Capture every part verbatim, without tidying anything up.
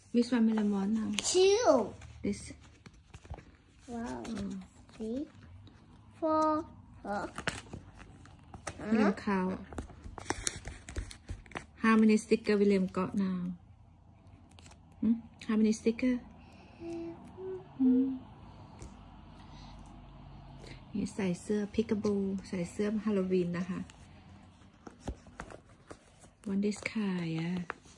Which one William want now? Two. This. Wow. Oh. Three, four, four. William count. How many sticker William got now? Hmm? How many sticker? Hmm. นี่ใส่เสื้อพิกาบูใส่เสื้อฮาโลวีนนะคะ One this car yeah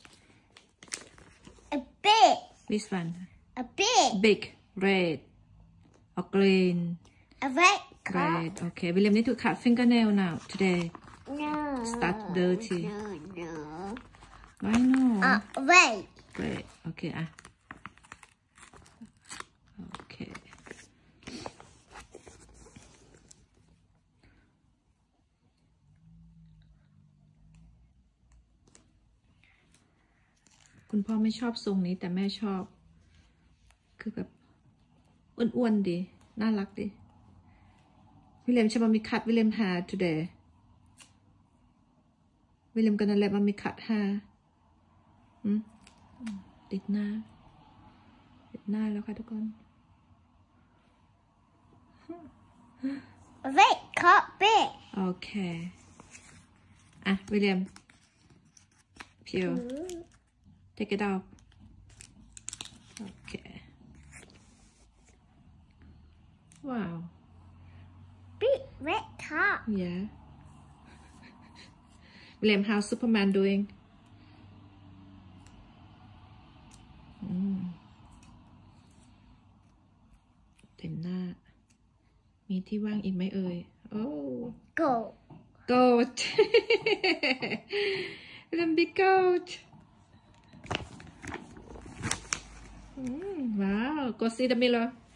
A big This one A big Big Red or green A red car Red Okay William need to cut fingernail now today No Start dirty No no Why no Uh red Red Okay อ่ะ Okayคุณพ่อไม่ชอบทรงนี้แต่แม่ชอบคือแบบอ้วนๆดีน่ารักดีวิลเลียมใช่ไหมมีคัดวิลเลียม hair today วิลเลียมกันนั่นแหละมันมีคัด hair อืมติดหน้าติดหน้าแล้วค่ะทุกคน Red car big โอเคอ่ะวิลเลียมพิวTake it off. Okay. Wow. Big red car. Yeah. William, how's Superman doing? Mm. เต็มหน้ามีที่ว่างอีกไหมเอ่ย Oh. Go. Goat. William, big goat. Mm, wow, go see the mirror.